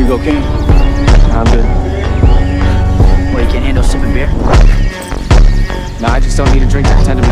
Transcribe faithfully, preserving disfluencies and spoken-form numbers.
go, King? I'm good. Well, you can't handle sipping beer? Nah, I just don't need a drink to pretend to be